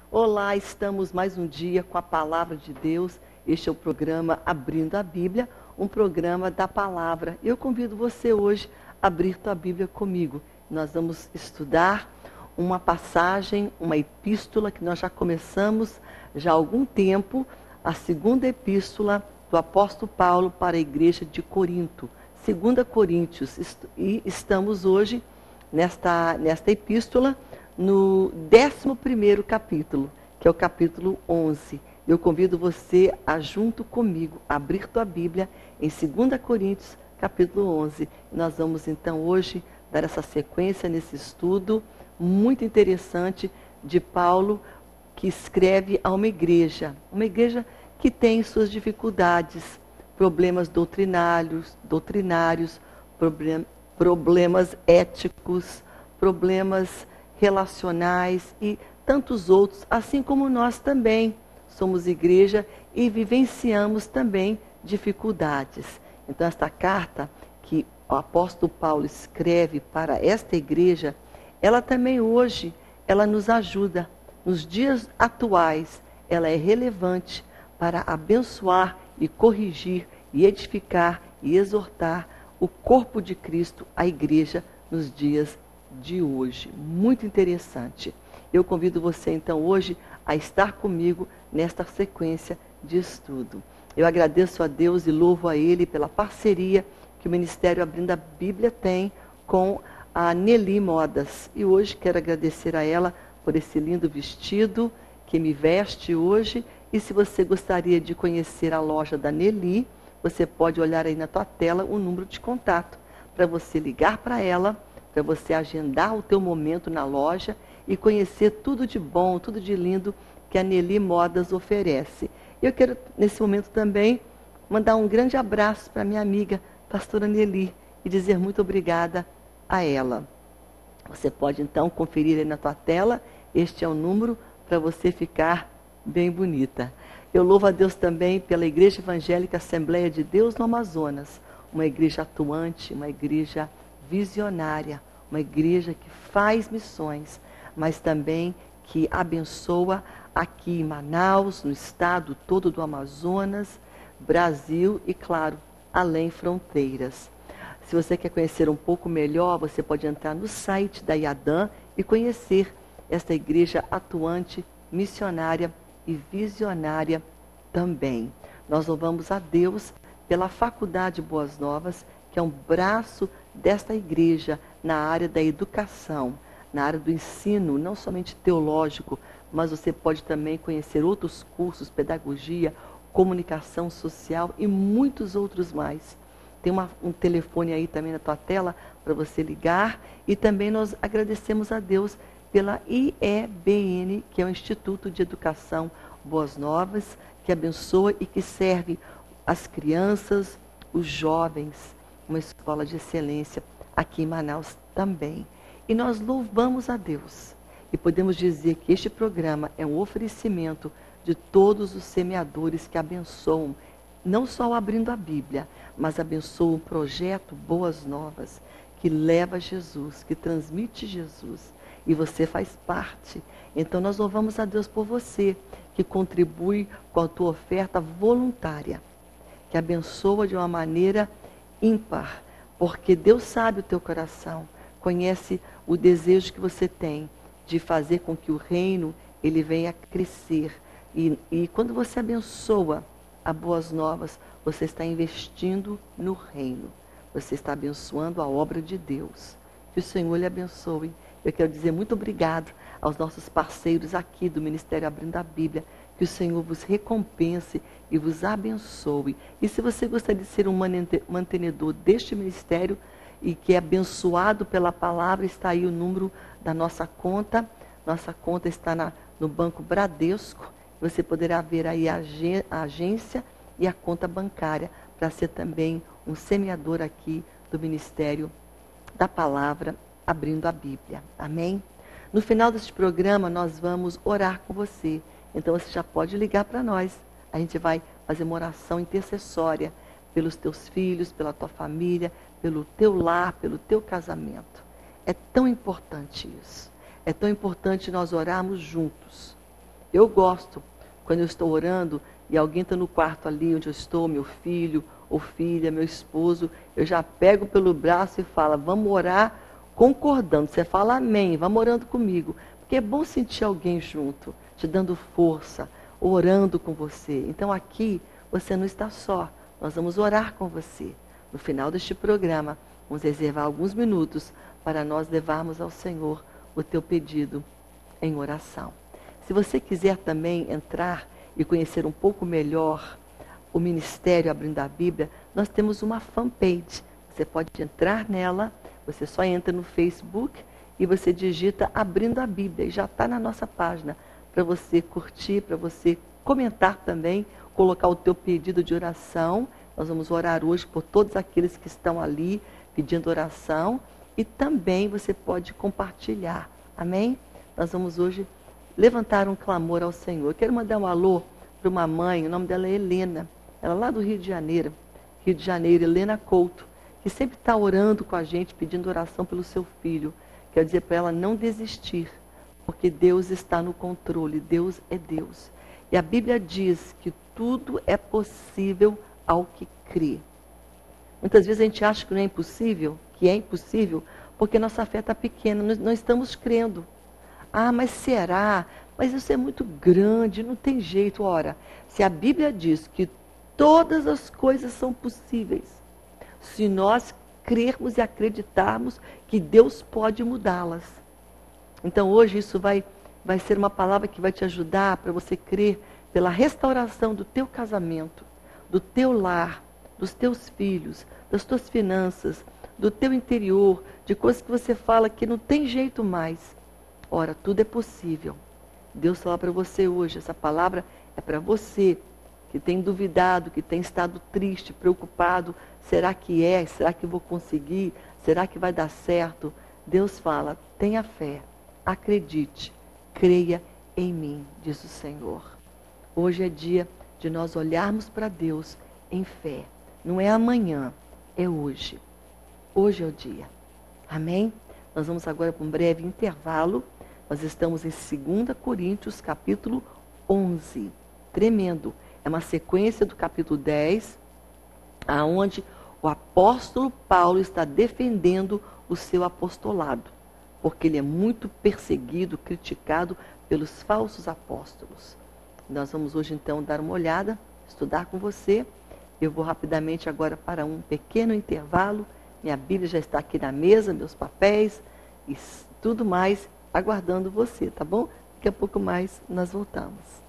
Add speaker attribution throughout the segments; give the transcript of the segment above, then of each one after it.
Speaker 1: Olá, estamos mais um dia com a Palavra de Deus. Este é o programa Abrindo a Bíblia, um programa da Palavra. Eu convido você hoje a abrir tua Bíblia comigo. Nós vamos estudar uma passagem, uma epístola que nós já começamos já há algum tempo, a segunda epístola do apóstolo Paulo para a igreja de Corinto, 2 Coríntios. E estamos hoje nesta epístola, no 11º capítulo, que é o capítulo 11. Eu convido você a, junto comigo, abrir tua Bíblia em 2 Coríntios, capítulo 11. Nós vamos, então, hoje dar essa sequência nesse estudo muito interessante de Paulo, que escreve a uma igreja que tem suas dificuldades, problemas doutrinários, problemas éticos, problemas relacionais e tantos outros, assim como nós também somos igreja e vivenciamos também dificuldades. Então, esta carta que o apóstolo Paulo escreve para esta igreja, ela também hoje, ela nos ajuda. Nos dias atuais, ela é relevante para abençoar e corrigir e edificar e exortar o corpo de Cristo, a igreja, nos dias de hoje. Muito interessante. Eu convido você, então, hoje a estar comigo nesta sequência de estudo. Eu agradeço a Deus e louvo a Ele pela parceria que o Ministério Abrindo a Bíblia tem com a Nelly Modas. E hoje quero agradecer a ela por esse lindo vestido que me veste hoje. E se você gostaria de conhecer a loja da Nelly, você pode olhar aí na tua tela o número de contato para você ligar para ela, para você agendar o teu momento na loja e conhecer tudo de bom, tudo de lindo que a Nelly Modas oferece. Eu quero, nesse momento também, mandar um grande abraço para minha amiga, pastora Nelly, e dizer muito obrigada a ela. Você pode, então, conferir aí na tua tela, este é o número para você ficar bem bonita. Eu louvo a Deus também pela Igreja Evangélica Assembleia de Deus no Amazonas, uma igreja atuante, uma igreja visionária, uma igreja que faz missões, mas também que abençoa aqui em Manaus, no estado todo do Amazonas, Brasil e, claro, além fronteiras. Se você quer conhecer um pouco melhor, você pode entrar no site da IADAM e conhecer esta igreja atuante, missionária e visionária também. Nós louvamos a Deus pela Faculdade Boas Novas, que é um braço desta igreja na área da educação, na área do ensino, não somente teológico, mas você pode também conhecer outros cursos, pedagogia, comunicação social e muitos outros mais. Tem um telefone aí também na tua tela para você ligar. E também nós agradecemos a Deus pela IEBN, que é o Instituto de Educação Boas Novas, que abençoa e que serve as crianças, os jovens, uma escola de excelência aqui em Manaus também. E nós louvamos a Deus. E podemos dizer que este programa é um oferecimento de todos os semeadores que abençoam, não só abrindo a Bíblia, mas abençoam o projeto Boas Novas, que leva Jesus, que transmite Jesus. E você faz parte. Então nós louvamos a Deus por você, que contribui com a tua oferta voluntária, que abençoa de uma maneira ímpar, porque Deus sabe o teu coração, conhece o desejo que você tem de fazer com que o reino ele venha crescer. E quando você abençoa a Boas Novas, você está investindo no reino. Você está abençoando a obra de Deus. Que o Senhor lhe abençoe. Eu quero dizer muito obrigado aos nossos parceiros aqui do Ministério Abrindo a Bíblia. Que o Senhor vos recompense e vos abençoe. E se você gostaria de ser um mantenedor deste ministério e que é abençoado pela palavra, está aí o número da nossa conta. Nossa conta está no Banco Bradesco. Você poderá ver aí a agência e a conta bancária para ser também um semeador aqui do Ministério da Palavra Abrindo a Bíblia. Amém? No final deste programa, nós vamos orar com você. Então, você já pode ligar para nós. A gente vai fazer uma oração intercessória pelos teus filhos, pela tua família, pelo teu lar, pelo teu casamento. É tão importante isso. É tão importante nós orarmos juntos. Eu gosto, quando eu estou orando e alguém está no quarto ali onde eu estou, meu filho ou filha, meu esposo, eu já pego pelo braço e falo, vamos orar concordando. Você fala amém, vamos orando comigo. Porque é bom sentir alguém junto, te dando força, orando com você. Então aqui você não está só, nós vamos orar com você. No final deste programa, vamos reservar alguns minutos para nós levarmos ao Senhor o teu pedido em oração. Se você quiser também entrar e conhecer um pouco melhor o Ministério Abrindo a Bíblia, nós temos uma fanpage. Você pode entrar nela, você só entra no Facebook e você digita Abrindo a Bíblia e já está na nossa página para você curtir, para você comentar também, colocar o teu pedido de oração. Nós vamos orar hoje por todos aqueles que estão ali pedindo oração e também você pode compartilhar. Amém? Nós vamos hoje levantar um clamor ao Senhor. Eu quero mandar um alô para uma mãe, o nome dela é Helena, ela é lá do Rio de Janeiro, Helena Couto, que sempre está orando com a gente, pedindo oração pelo seu filho. Quero dizer para ela não desistir, porque Deus está no controle, Deus é Deus. E a Bíblia diz que tudo é possível ao que crê. Muitas vezes a gente acha que não é impossível, porque nossa fé está pequena, nós não estamos crendo. Ah, mas será? Mas isso é muito grande, não tem jeito. Ora, se a Bíblia diz que todas as coisas são possíveis, se nós crermos e acreditarmos que Deus pode mudá-las. Então hoje isso vai ser uma palavra que vai te ajudar para você crer pela restauração do teu casamento, do teu lar, dos teus filhos, das tuas finanças, do teu interior, de coisas que você fala que não tem jeito mais. Ora, tudo é possível. Deus fala para você hoje, essa palavra é para você que tem duvidado, que tem estado triste, preocupado. Será que é? Será que vou conseguir? Será que vai dar certo? Deus fala, tenha fé, acredite, creia em mim, diz o Senhor. Hoje é dia de nós olharmos para Deus em fé. Não é amanhã, é hoje. Hoje é o dia. Amém? Nós vamos agora para um breve intervalo. Nós estamos em 2 Coríntios, capítulo 11. Tremendo. É uma sequência do capítulo 10, aonde o apóstolo Paulo está defendendo o seu apostolado, porque ele é muito perseguido, criticado pelos falsos apóstolos. Nós vamos hoje então dar uma olhada, estudar com você. Eu vou rapidamente agora para um pequeno intervalo. Minha Bíblia já está aqui na mesa, meus papéis e tudo mais, aguardando você, tá bom? Daqui a pouco mais nós voltamos.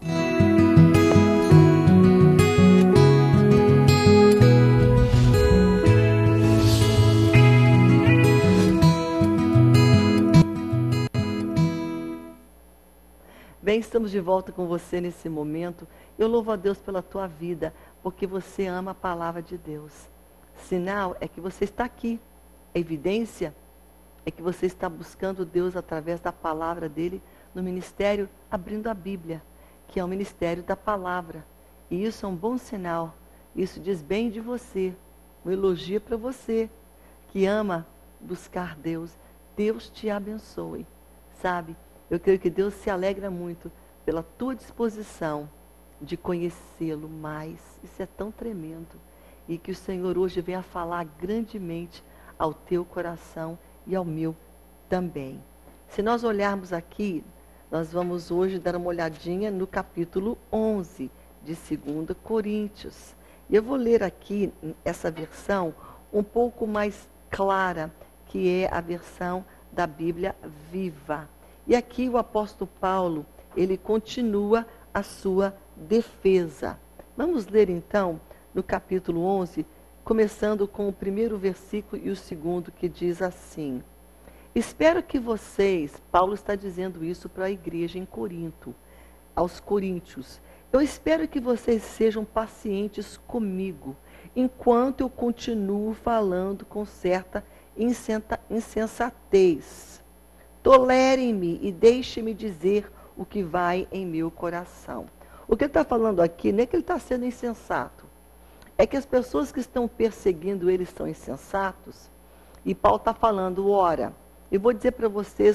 Speaker 1: Bem, estamos de volta com você nesse momento. Eu louvo a Deus pela tua vida, porque você ama a palavra de Deus. Sinal é que você está aqui. A evidência é que você está buscando Deus através da palavra dele no ministério Abrindo a Bíblia, que é o ministério da palavra. E isso é um bom sinal. Isso diz bem de você. Um elogio para você que ama buscar Deus. Deus te abençoe. Sabe? Eu creio que Deus se alegra muito pela tua disposição de conhecê-lo mais. Isso é tão tremendo. E que o Senhor hoje venha falar grandemente ao teu coração e ao meu também. Se nós olharmos aqui, nós vamos hoje dar uma olhadinha no capítulo 11 de 2 Coríntios. E eu vou ler aqui essa versão um pouco mais clara, que é a versão da Bíblia Viva. E aqui o apóstolo Paulo, ele continua a sua defesa. Vamos ler então no capítulo 11, começando com o primeiro versículo e o segundo, que diz assim: espero que vocês, Paulo está dizendo isso para a igreja em Corinto, aos coríntios, eu espero que vocês sejam pacientes comigo, enquanto eu continuo falando com certa insensatez. Tolerem-me e deixem-me dizer o que vai em meu coração. O que ele está falando aqui não é que ele está sendo insensato. É que as pessoas que estão perseguindo ele são insensatos. E Paulo está falando, ora, eu vou dizer para vocês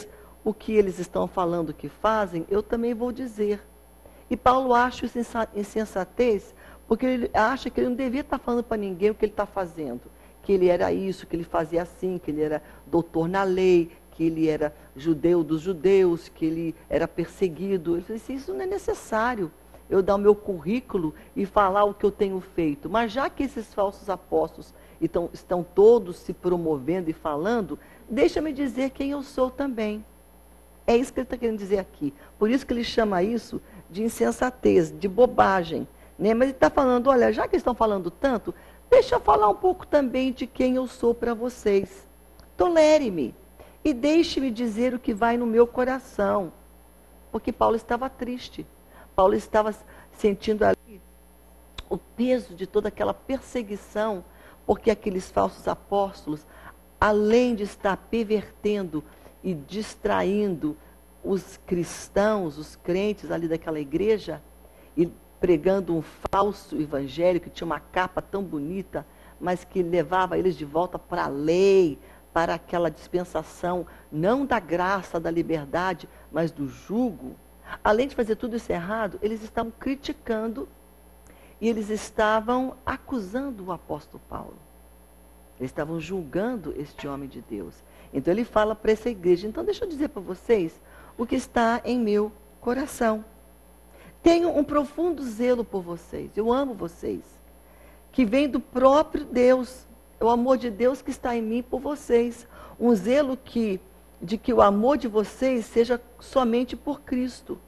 Speaker 1: o que eles estão falando que fazem, eu também vou dizer. E Paulo acha isso insensatez, porque ele acha que ele não devia estar falando para ninguém o que ele está fazendo. Que ele era isso, que ele fazia assim, que ele era doutor na lei, que ele era judeu dos judeus, que ele era perseguido. Ele disse, isso não é necessário, eu dar o meu currículo e falar o que eu tenho feito. Mas já que esses falsos apóstolos estão todos se promovendo e falando, deixa-me dizer quem eu sou também. É isso que ele está querendo dizer aqui. Por isso que ele chama isso de insensatez, de bobagem. Né? Mas ele está falando, olha, já que eles estão falando tanto, deixa eu falar um pouco também de quem eu sou para vocês. Tolere-me e deixe-me dizer o que vai no meu coração. Porque Paulo estava triste. Paulo estava sentindo ali o peso de toda aquela perseguição, porque aqueles falsos apóstolos, além de estar pervertendo e distraindo os cristãos, os crentes ali daquela igreja, e pregando um falso evangelho que tinha uma capa tão bonita, mas que levava eles de volta para a lei, para aquela dispensação, não da graça, da liberdade, mas do jugo. Além de fazer tudo isso errado, eles estavam criticando e eles estavam acusando o apóstolo Paulo. Eles estavam julgando este homem de Deus. Então ele fala para essa igreja, então deixa eu dizer para vocês o que está em meu coração. Tenho um profundo zelo por vocês, eu amo vocês, que vem do próprio Deus, é o amor de Deus que está em mim por vocês. Um zelo de que o amor de vocês seja somente por Cristo.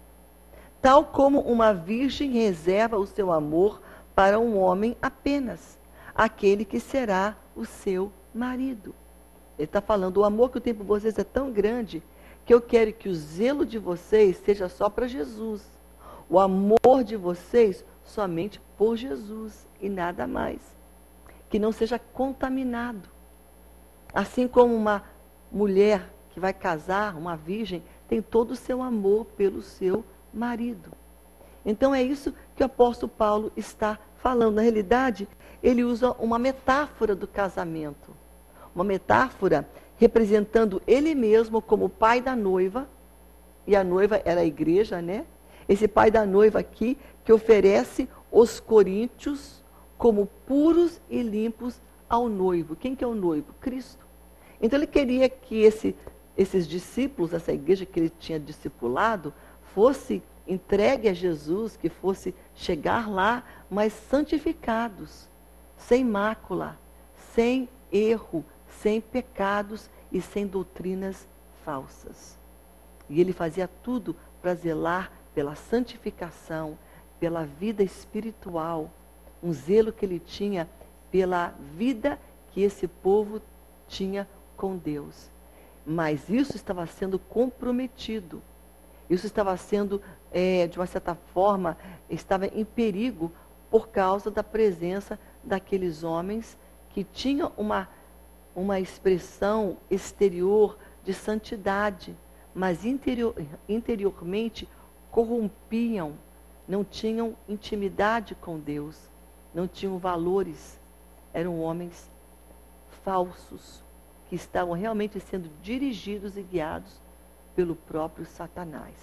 Speaker 1: Tal como uma virgem reserva o seu amor para um homem apenas, aquele que será o seu marido. Ele está falando, o amor que eu tenho por vocês é tão grande, que eu quero que o zelo de vocês seja só para Jesus. O amor de vocês somente por Jesus e nada mais. Que não seja contaminado. Assim como uma mulher que vai casar, uma virgem, tem todo o seu amor pelo seu marido. Então é isso que o apóstolo Paulo está falando. Na realidade, ele usa uma metáfora do casamento. Uma metáfora representando ele mesmo como pai da noiva, e a noiva era a igreja, né? Esse pai da noiva aqui, que oferece os coríntios como puros e limpos ao noivo. Quem que é o noivo? Cristo. Então ele queria que esses discípulos, essa igreja que ele tinha discipulado, fosse entregue a Jesus, que fosse chegar lá, mas santificados, sem mácula, sem erro, sem pecados e sem doutrinas falsas. E ele fazia tudo para zelar pela santificação, pela vida espiritual, um zelo que ele tinha pela vida que esse povo tinha com Deus. Mas isso estava sendo comprometido. Isso estava sendo, de uma certa forma, estava em perigo por causa da presença daqueles homens que tinham uma expressão exterior de santidade, mas interiormente corrompiam, não tinham intimidade com Deus, não tinham valores, eram homens falsos, que estavam realmente sendo dirigidos e guiados pelo próprio Satanás.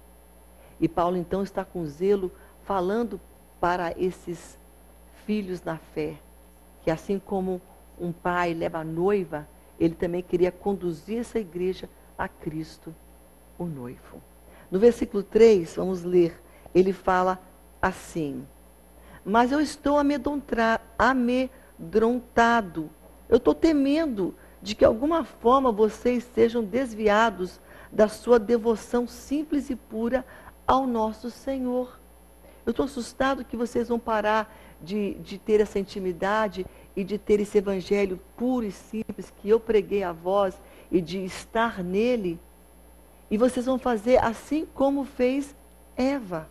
Speaker 1: E Paulo então está com zelo falando para esses filhos na fé, que assim como um pai leva a noiva, ele também queria conduzir essa igreja a Cristo, o noivo. No versículo 3, vamos ler, ele fala assim: mas eu estou amedrontado, eu estou temendo de que de alguma forma vocês sejam desviados da sua devoção simples e pura ao nosso Senhor. Eu estou assustado que vocês vão parar de ter essa intimidade e de ter esse evangelho puro e simples que eu preguei a vós e de estar nele. E vocês vão fazer assim como fez Eva.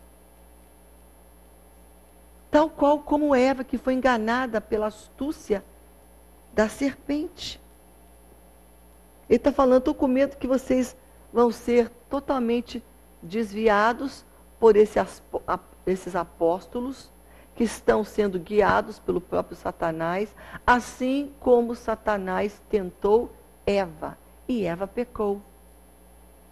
Speaker 1: Tal qual como Eva, que foi enganada pela astúcia da serpente. Ele está falando, estou com medo que vocês vão ser totalmente desviados por esses apóstolos que estão sendo guiados pelo próprio Satanás, assim como Satanás tentou Eva, e Eva pecou.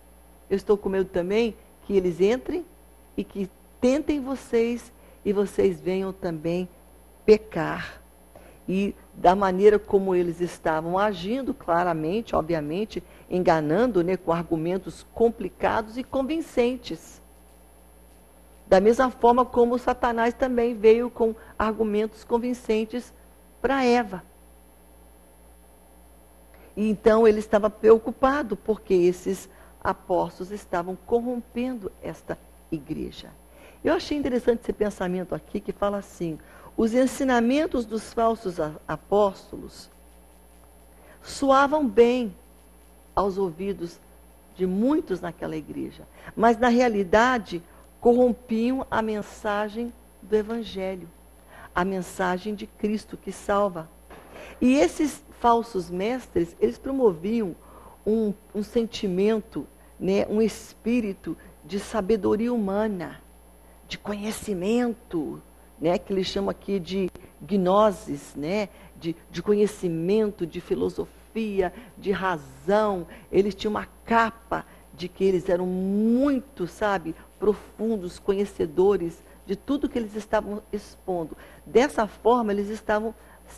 Speaker 1: eu estou com medo também que eles entrem e que tentem vocês e vocês venham também pecar. E da maneira como eles estavam agindo, claramente, obviamente, enganando, né, com argumentos complicados e convincentes. Da mesma forma como Satanás também veio com argumentos convincentes para Eva. E então ele estava preocupado porque esses apóstolos estavam corrompendo esta igreja. Eu achei interessante esse pensamento aqui que fala assim: os ensinamentos dos falsos apóstolos soavam bem aos ouvidos de muitos naquela igreja, mas na realidade corrompiam a mensagem do Evangelho, a mensagem de Cristo que salva. E esses falsos mestres, eles promoviam um sentimento, né, um espírito de sabedoria humana, de conhecimento, né, que eles chamam aqui de gnosis, né, de conhecimento, de filosofia, de razão. Eles tinham uma capa de que eles eram muito, sabe, profundos, conhecedores de tudo que eles estavam expondo. Dessa forma, eles estavam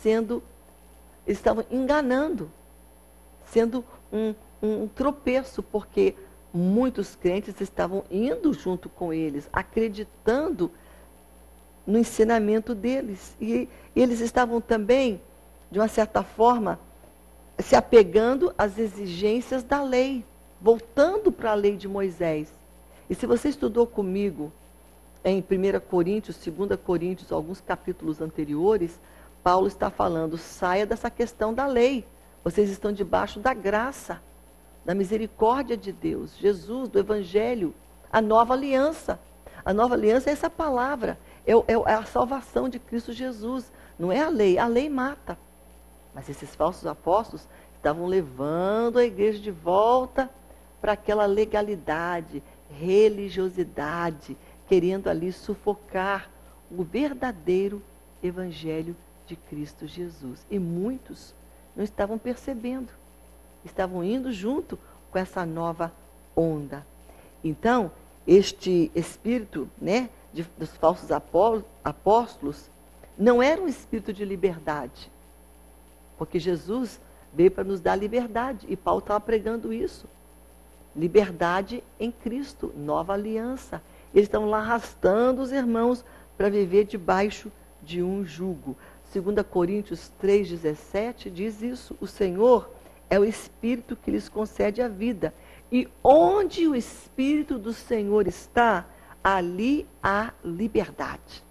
Speaker 1: enganando, sendo um tropeço, porque muitos crentes estavam indo junto com eles, acreditando no ensinamento deles. E eles estavam também, de uma certa forma, se apegando às exigências da lei, voltando para a lei de Moisés. E se você estudou comigo em 1 Coríntios, 2 Coríntios, alguns capítulos anteriores, Paulo está falando: saia dessa questão da lei. Vocês estão debaixo da graça, da misericórdia de Deus, Jesus, do Evangelho, a nova aliança. A nova aliança é essa palavra, é a salvação de Cristo Jesus, não é a lei mata. Mas esses falsos apóstolos estavam levando a igreja de volta para aquela legalidade, religiosidade, querendo ali sufocar o verdadeiro Evangelho de Cristo Jesus. E muitos não estavam percebendo, estavam indo junto com essa nova onda. Então, este espírito, né, dos falsos apóstolos não era um espírito de liberdade, porque Jesus veio para nos dar liberdade, e Paulo estava pregando isso. Liberdade em Cristo, nova aliança. Eles estão lá arrastando os irmãos para viver debaixo de um jugo. 2 Coríntios 3,17 diz isso: o Senhor é o Espírito que lhes concede a vida. E onde o Espírito do Senhor está, ali há liberdade.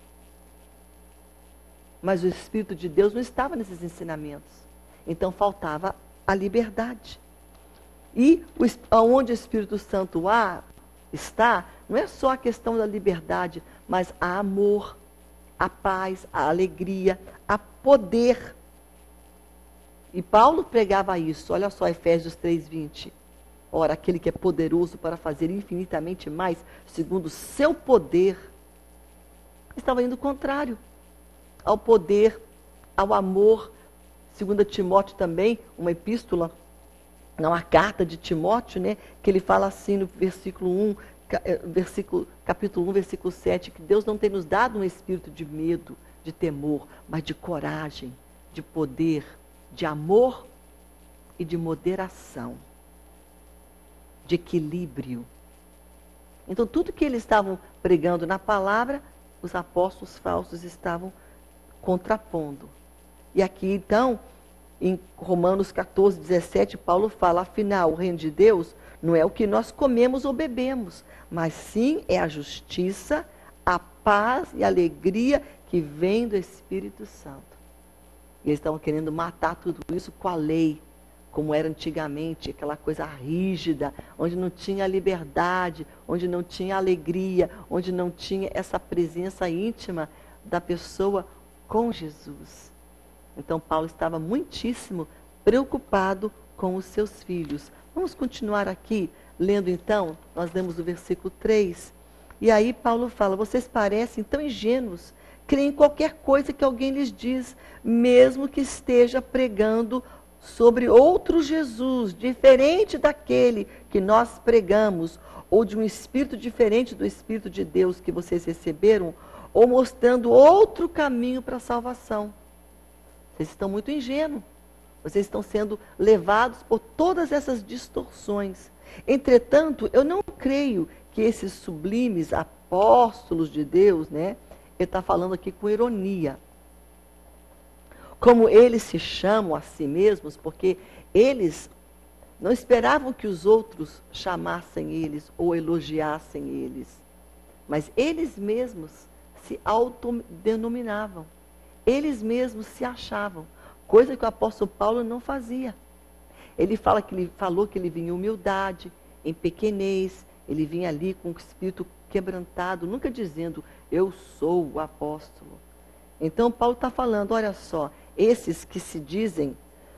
Speaker 1: Mas o Espírito de Deus não estava nesses ensinamentos. Então faltava a liberdade. E onde o Espírito Santo está, não é só a questão da liberdade, mas há amor, a paz, a alegria, a poder. E Paulo pregava isso. Olha só, Efésios 3:20. Ora, aquele que é poderoso para fazer infinitamente mais, segundo o seu poder, estava indo contrário ao poder, ao amor. 2 Timóteo também, uma epístola, não, a carta de Timóteo, né, que ele fala assim no capítulo 1, versículo 7, que Deus não tem nos dado um espírito de medo, de temor, mas de coragem, de poder, de amor e de moderação, de equilíbrio. Então, tudo que eles estavam pregando na palavra, os apóstolos falsos estavam contrapondo. E aqui, então, em Romanos 14:17, Paulo fala: afinal, o reino de Deus não é o que nós comemos ou bebemos, mas sim é a justiça, a paz e a alegria que vem do Espírito Santo. E eles estavam querendo matar tudo isso com a lei, como era antigamente, aquela coisa rígida, onde não tinha liberdade, onde não tinha alegria, onde não tinha essa presença íntima da pessoa com Jesus. Então, Paulo estava muitíssimo preocupado com os seus filhos. Vamos continuar aqui, lendo então, nós lemos o versículo 3. E aí Paulo fala: vocês parecem tão ingênuos, creem em qualquer coisa que alguém lhes diz, mesmo que esteja pregando sobre outro Jesus, diferente daquele que nós pregamos, ou de um espírito diferente do Espírito de Deus que vocês receberam, ou mostrando outro caminho para a salvação. Vocês estão muito ingênuos. Vocês estão sendo levados por todas essas distorções. Entretanto, eu não creio que esses sublimes apóstolos de Deus, né? Ele está falando aqui com ironia. Como eles se chamam a si mesmos, porque eles não esperavam que os outros chamassem eles ou elogiassem eles. Mas eles mesmos se autodenominavam. Eles mesmos se achavam. Coisa que o apóstolo Paulo não fazia. Ele falou que ele vinha em humildade, em pequenez, ele vinha ali com o espírito quebrantado, nunca dizendo, eu sou o apóstolo. Então Paulo está falando, olha só, esses que se dizem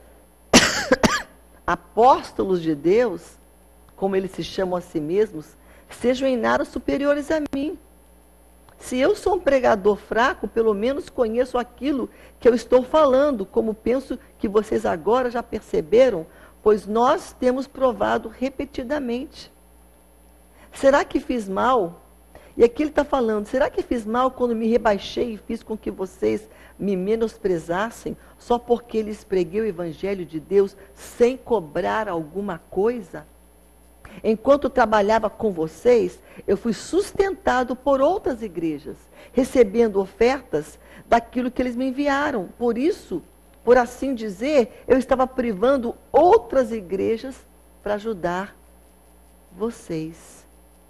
Speaker 1: apóstolos de Deus, como eles se chamam a si mesmos, sejam em nada superiores a mim. Se eu sou um pregador fraco, pelo menos conheço aquilo que eu estou falando, como penso que vocês agora já perceberam, pois nós temos provado repetidamente. Será que fiz mal? E aqui ele está falando, será que fiz mal quando me rebaixei e fiz com que vocês me menosprezassem, só porque lhes preguei o Evangelho de Deus sem cobrar alguma coisa? Enquanto eu trabalhava com vocês, eu fui sustentado por outras igrejas, recebendo ofertas daquilo que eles me enviaram. Por isso, por assim dizer, eu estava privando outras igrejas para ajudar vocês.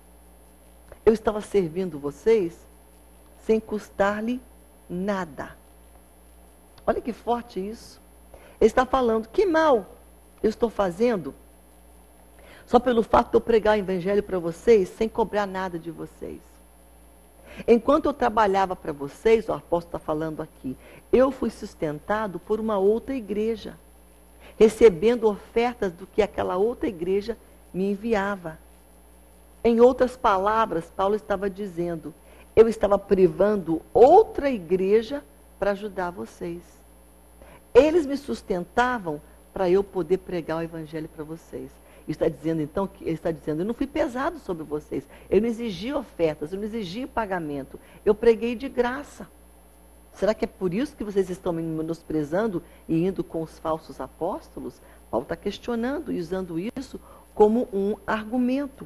Speaker 1: Eu estava servindo vocês sem custar-lhe nada. Olha que forte isso. Ele está falando, que mal eu estou fazendo só pelo fato de eu pregar o Evangelho para vocês, sem cobrar nada de vocês. Enquanto eu trabalhava para vocês, o apóstolo está falando aqui, eu fui sustentado por uma outra igreja, recebendo ofertas do que aquela outra igreja me enviava. Em outras palavras, Paulo estava dizendo, eu estava privando outra igreja para ajudar vocês. Eles me sustentavam para eu poder pregar o Evangelho para vocês. Está dizendo então que ele está dizendo, eu não fui pesado sobre vocês, eu não exigi ofertas, eu não exigi pagamento, eu preguei de graça. Será que é por isso que vocês estão me menosprezando e indo com os falsos apóstolos? Paulo está questionando e usando isso como um argumento.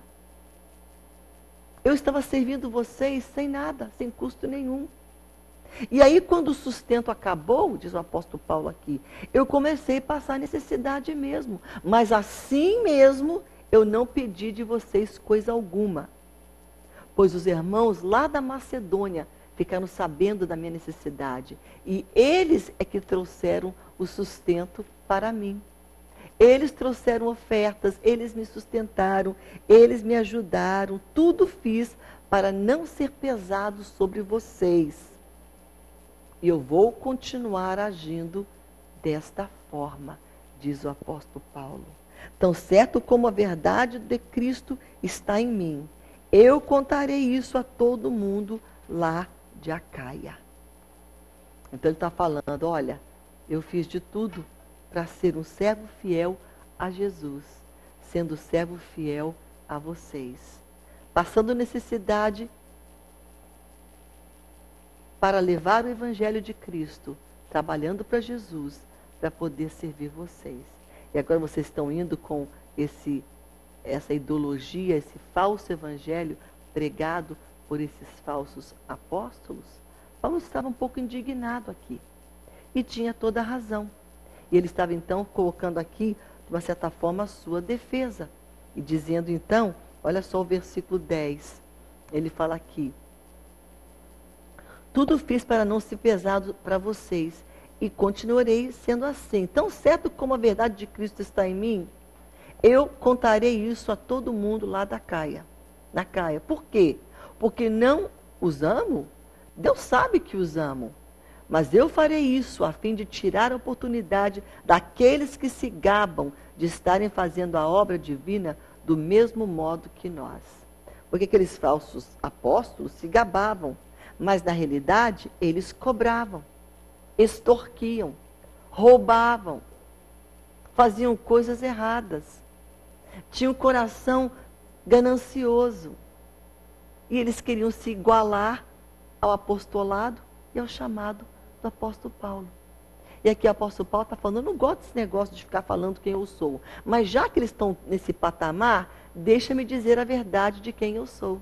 Speaker 1: Eu estava servindo vocês sem nada, sem custo nenhum. E aí, quando o sustento acabou, diz o apóstolo Paulo aqui, eu comecei a passar necessidade mesmo. Mas assim mesmo, eu não pedi de vocês coisa alguma. Pois os irmãos lá da Macedônia ficaram sabendo da minha necessidade. E eles é que trouxeram o sustento para mim. Eles trouxeram ofertas, eles me sustentaram, eles me ajudaram. Tudo fiz para não ser pesado sobre vocês. E eu vou continuar agindo desta forma, diz o apóstolo Paulo. Tão certo como a verdade de Cristo está em mim, eu contarei isso a todo mundo lá de Acaia. Então ele está falando, olha, eu fiz de tudo para ser um servo fiel a Jesus, sendo servo fiel a vocês, passando necessidade para levar o Evangelho de Cristo, trabalhando para Jesus, para poder servir vocês. E agora vocês estão indo com essa ideologia, esse falso Evangelho pregado por esses falsos apóstolos? Paulo estava um pouco indignado aqui. E tinha toda a razão. E ele estava então colocando aqui, de uma certa forma, a sua defesa. E dizendo então, olha só o versículo 10. Ele fala aqui, tudo fiz para não ser pesado para vocês, e continuarei sendo assim. Tão certo como a verdade de Cristo está em mim, eu contarei isso a todo mundo lá da Caia. Na Caia. Por quê? Porque não os amo? Deus sabe que os amo. Mas eu farei isso a fim de tirar a oportunidade daqueles que se gabam de estarem fazendo a obra divina do mesmo modo que nós. Porque aqueles falsos apóstolos se gabavam. Mas, na realidade, eles cobravam, extorquiam, roubavam. faziam coisas erradas, tinham um coração ganancioso. E eles queriam se igualar ao apostolado e ao chamado do apóstolo Paulo. E aqui o apóstolo Paulo está falando, eu não gosto desse negócio de ficar falando quem eu sou. Mas já que eles estão nesse patamar, deixa-me dizer a verdade de quem eu sou.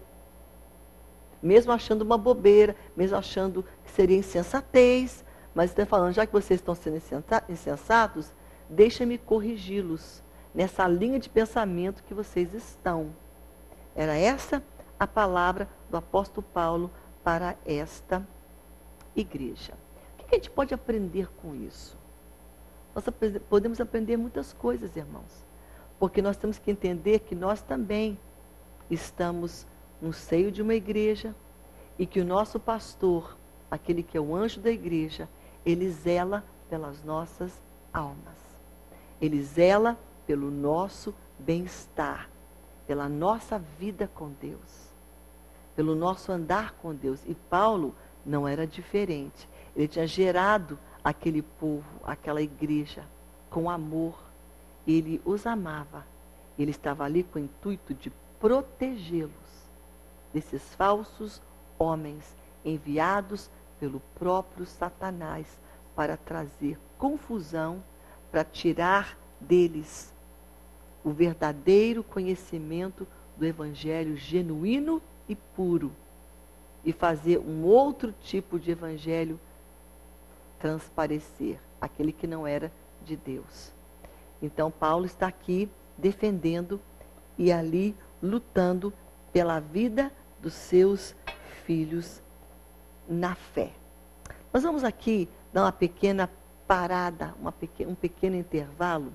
Speaker 1: Mesmo achando uma bobeira, mesmo achando que seria insensatez, mas está falando, já que vocês estão sendo insensatos, deixa-me corrigi-los nessa linha de pensamento que vocês estão. Era essa a palavra do apóstolo Paulo para esta igreja. O que a gente pode aprender com isso? Nós podemos aprender muitas coisas, irmãos. Porque nós temos que entender que nós também estamos no seio de uma igreja e que o nosso pastor, aquele que é o anjo da igreja, ele zela pelas nossas almas. Ele zela pelo nosso bem-estar, pela nossa vida com Deus, pelo nosso andar com Deus. E Paulo não era diferente. Ele tinha gerado aquele povo, aquela igreja, com amor. Ele os amava. Ele estava ali com o intuito de protegê-los desses falsos homens enviados pelo próprio Satanás para trazer confusão, para tirar deles o verdadeiro conhecimento do evangelho genuíno e puro e fazer um outro tipo de evangelho transparecer, aquele que não era de Deus. Então Paulo está aqui defendendo e ali lutando pela vida dos seus filhos na fé. Nós vamos aqui dar uma pequena parada, um pequeno intervalo,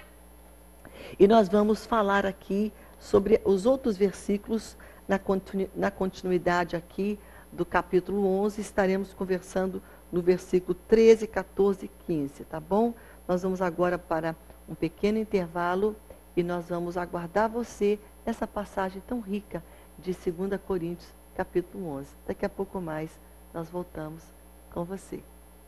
Speaker 1: e nós vamos falar aqui sobre os outros versículos na continuidade aqui do capítulo 11. Estaremos conversando no versículo 13, 14 e 15, tá bom? Nós vamos agora para um pequeno intervalo e nós vamos aguardar você nessa passagem tão rica de 2 Coríntios, capítulo 11. Daqui a pouco mais nós voltamos com você.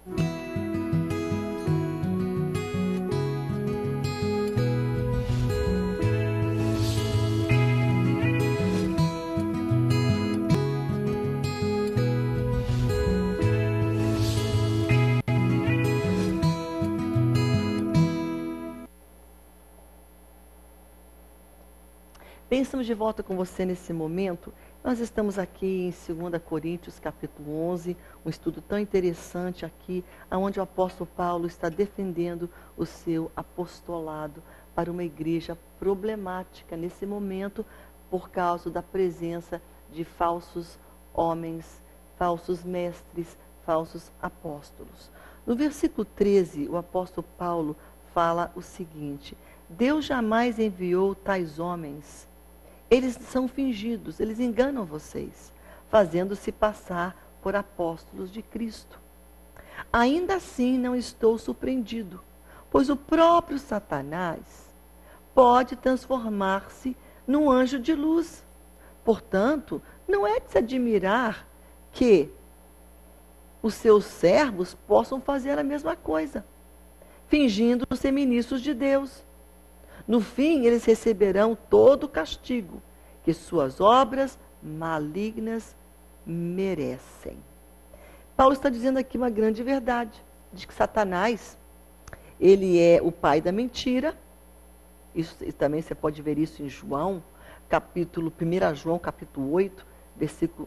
Speaker 1: Bem, estamos de volta com você nesse momento. Nós estamos aqui em 2 Coríntios, capítulo 11, um estudo tão interessante aqui, onde o apóstolo Paulo está defendendo o seu apostolado para uma igreja problemática nesse momento, por causa da presença de falsos homens, falsos mestres, falsos apóstolos. No versículo 13, o apóstolo Paulo fala o seguinte: Deus jamais enviou tais homens. Eles são fingidos, eles enganam vocês, fazendo-se passar por apóstolos de Cristo. Ainda assim não estou surpreendido, pois o próprio Satanás pode transformar-se num anjo de luz. Portanto, não é de se admirar que os seus servos possam fazer a mesma coisa, fingindo ser ministros de Deus. No fim, eles receberão todo o castigo que suas obras malignas merecem. Paulo está dizendo aqui uma grande verdade, de que Satanás, ele é o pai da mentira. Isso também você pode ver isso em João, 1 João, capítulo 8, versículo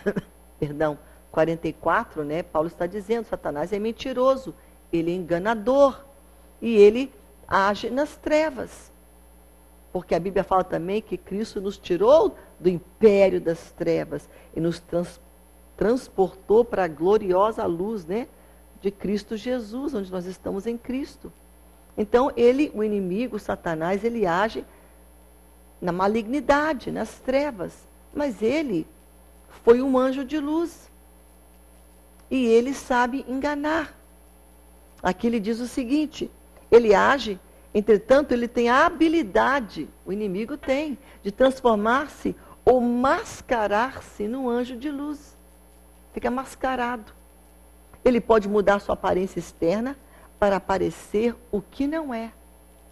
Speaker 1: 44, né? Paulo está dizendo, Satanás é mentiroso, ele é enganador e ele age nas trevas. Porque a Bíblia fala também que Cristo nos tirou do império das trevas e nos transportou para a gloriosa luz, né, de Cristo Jesus, onde nós estamos em Cristo. Então, o inimigo, Satanás, ele age na malignidade, nas trevas. Mas ele foi um anjo de luz. E ele sabe enganar. Aqui ele diz o seguinte: ele age, entretanto, ele tem a habilidade, o inimigo tem, de transformar-se ou mascarar-se num anjo de luz. Fica mascarado. Ele pode mudar sua aparência externa para parecer o que não é.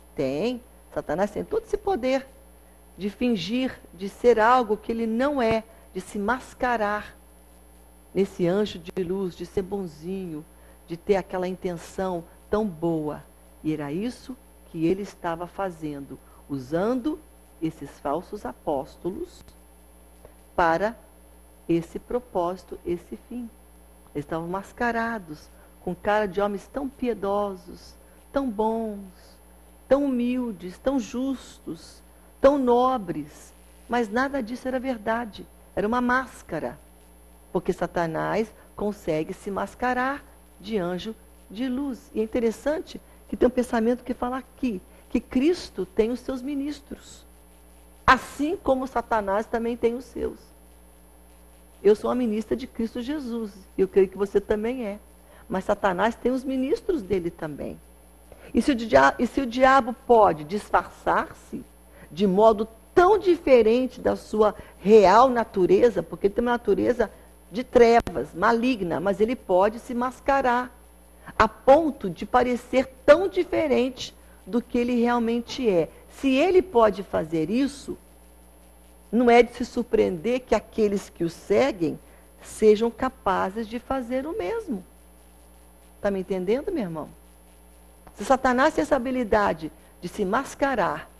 Speaker 1: Tem. Satanás tem todo esse poder de fingir, de ser algo que ele não é, de se mascarar nesse anjo de luz, de ser bonzinho, de ter aquela intenção tão boa. E era isso que ele estava fazendo, usando esses falsos apóstolos para esse propósito, esse fim. Eles estavam mascarados, com cara de homens tão piedosos, tão bons, tão humildes, tão justos, tão nobres. Mas nada disso era verdade, era uma máscara. Porque Satanás consegue se mascarar de anjo de luz. E é interessante que tem um pensamento que fala aqui, que Cristo tem os seus ministros. Assim como Satanás também tem os seus. Eu sou uma ministra de Cristo Jesus, e eu creio que você também é. Mas Satanás tem os ministros dele também. E se o diabo pode disfarçar-se de modo tão diferente da sua real natureza, porque ele tem uma natureza de trevas, maligna, mas ele pode se mascarar, a ponto de parecer tão diferente do que ele realmente é. Se ele pode fazer isso, não é de se surpreender que aqueles que o seguem sejam capazes de fazer o mesmo. Está me entendendo, meu irmão? Se Satanás tem essa habilidade de se mascarar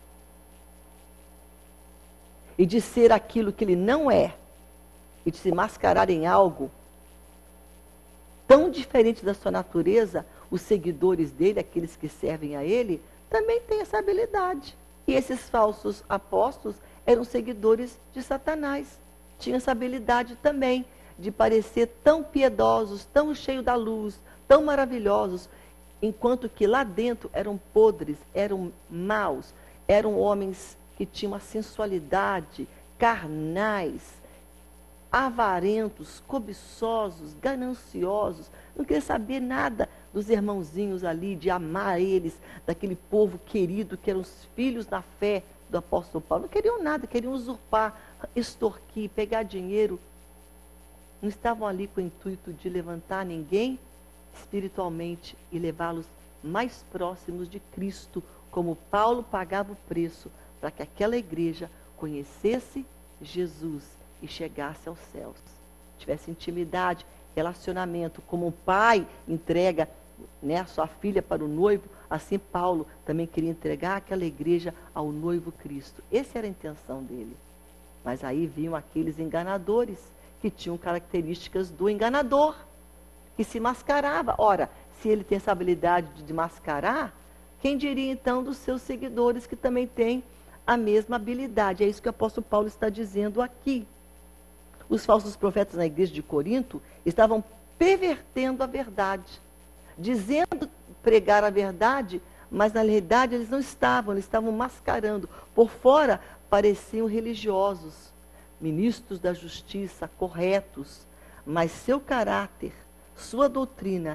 Speaker 1: e de ser aquilo que ele não é, e de se mascarar em algo tão diferente da sua natureza, os seguidores dele, aqueles que servem a ele, também têm essa habilidade. E esses falsos apóstolos eram seguidores de Satanás. Tinham essa habilidade também de parecer tão piedosos, tão cheios da luz, tão maravilhosos, enquanto que lá dentro eram podres, eram maus, eram homens que tinham uma sensualidade, carnais, avarentos, cobiçosos, gananciosos, não queria saber nada dos irmãozinhos ali, de amar eles, daquele povo querido que eram os filhos da fé do apóstolo Paulo. Não queriam nada, queriam usurpar, extorquir, pegar dinheiro. Não estavam ali com o intuito de levantar ninguém espiritualmente e levá-los mais próximos de Cristo, como Paulo pagava o preço para que aquela igreja conhecesse Jesus e chegasse aos céus. Tivesse intimidade, relacionamento, como o pai entrega, né, a sua filha para o noivo, assim Paulo também queria entregar aquela igreja ao noivo Cristo. Essa era a intenção dele. Mas aí vinham aqueles enganadores, que tinham características do enganador, que se mascarava. Ora, se ele tem essa habilidade de mascarar, quem diria então dos seus seguidores que também têm a mesma habilidade? É isso que o apóstolo Paulo está dizendo aqui. Os falsos profetas na igreja de Corinto estavam pervertendo a verdade, dizendo pregar a verdade, mas na realidade eles não estavam, eles estavam mascarando. Por fora pareciam religiosos, ministros da justiça, corretos, mas seu caráter, sua doutrina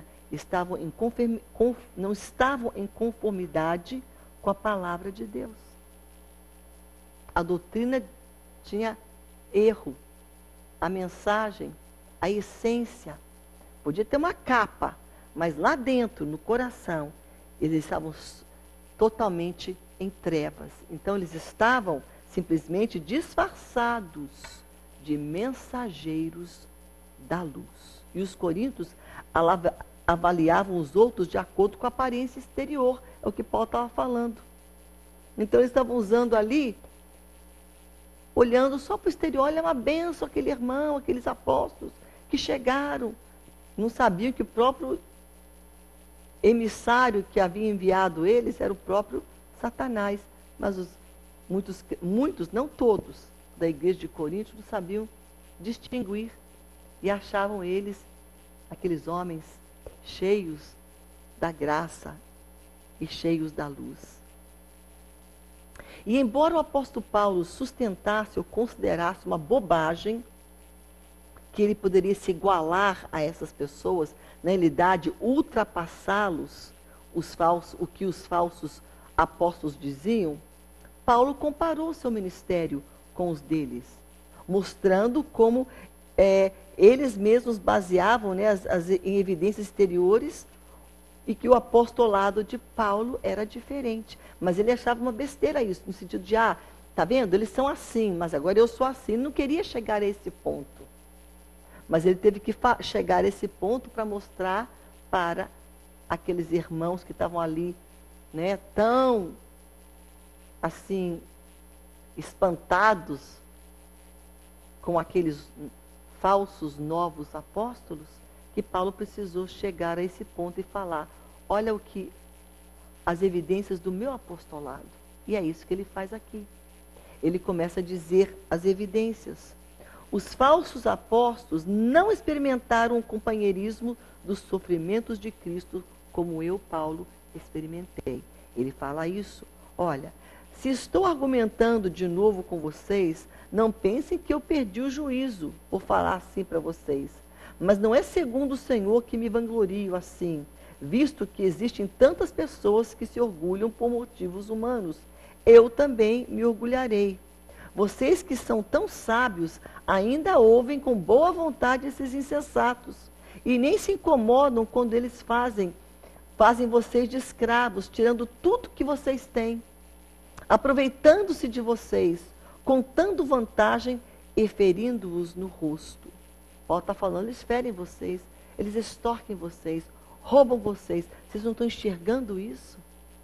Speaker 1: não estavam em conformidade com a palavra de Deus. A doutrina tinha erro. A mensagem, a essência, podia ter uma capa, mas lá dentro, no coração, eles estavam totalmente em trevas. Então, eles estavam simplesmente disfarçados de mensageiros da luz. E os coríntios avaliavam os outros de acordo com a aparência exterior, é o que Paulo estava falando. Então, eles estavam usando ali, olhando só para o exterior, olha uma benção, aquele irmão, aqueles apóstolos que chegaram. Não sabiam que o próprio emissário que havia enviado eles era o próprio Satanás. Mas muitos, não todos, da igreja de Corinto não sabiam distinguir e achavam eles, aqueles homens, cheios da graça e cheios da luz. E embora o apóstolo Paulo sustentasse ou considerasse uma bobagem, que ele poderia se igualar a essas pessoas, na realidade ultrapassá-los, o que os falsos apóstolos diziam, Paulo comparou o seu ministério com os deles, mostrando como eles mesmos baseavam, né, em evidências exteriores e que o apostolado de Paulo era diferente. Mas ele achava uma besteira isso, no sentido de, tá vendo? Eles são assim, mas agora eu sou assim. Ele não queria chegar a esse ponto. Mas ele teve que chegar a esse ponto para mostrar para aqueles irmãos que estavam ali, né, tão, assim, espantados com aqueles falsos novos apóstolos, que Paulo precisou chegar a esse ponto e falar, olha as evidências do meu apostolado. E é isso que ele faz aqui. Ele começa a dizer as evidências. Os falsos apóstolos não experimentaram o companheirismo dos sofrimentos de Cristo como eu, Paulo, experimentei. Ele fala isso. Olha, se estou argumentando de novo com vocês, não pensem que eu perdi o juízo por falar assim para vocês. Mas não é segundo o Senhor que me vanglorio assim, visto que existem tantas pessoas que se orgulham por motivos humanos. Eu também me orgulharei. Vocês que são tão sábios ainda ouvem com boa vontade esses insensatos e nem se incomodam quando eles fazem vocês de escravos, tirando tudo que vocês têm, aproveitando-se de vocês, contando vantagem e ferindo-os no rosto. Paulo está falando, eles ferem vocês, eles extorquem vocês, roubam vocês. Vocês não estão enxergando isso?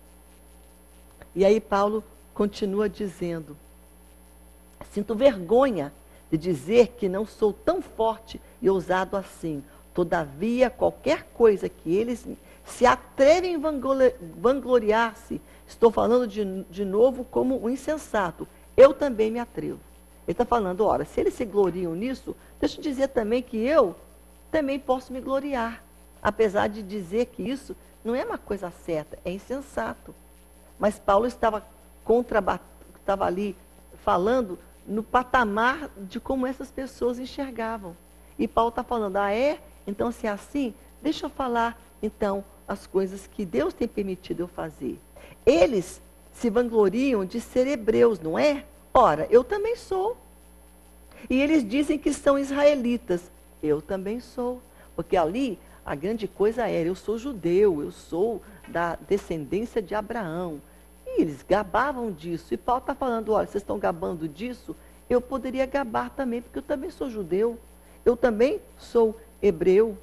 Speaker 1: E aí Paulo continua dizendo, sinto vergonha de dizer que não sou tão forte e ousado assim. Todavia, qualquer coisa que eles se atrevem a vangloriar-se, estou falando de novo como um insensato. Eu também me atrevo. Ele está falando, ora, se eles se gloriam nisso, deixa eu dizer também que eu também posso me gloriar. Apesar de dizer que isso não é uma coisa certa, é insensato. Mas Paulo estava ali falando no patamar de como essas pessoas enxergavam. E Paulo está falando, então se é assim, deixa eu falar então as coisas que Deus tem permitido eu fazer. Eles se vangloriam de ser hebreus, não é? Ora, eu também sou. E eles dizem que são israelitas. Eu também sou. Porque ali a grande coisa era, eu sou judeu, eu sou da descendência de Abraão. E eles gabavam disso. E Paulo está falando, olha, vocês estão gabando disso? Eu poderia gabar também, porque eu também sou judeu. Eu também sou hebreu.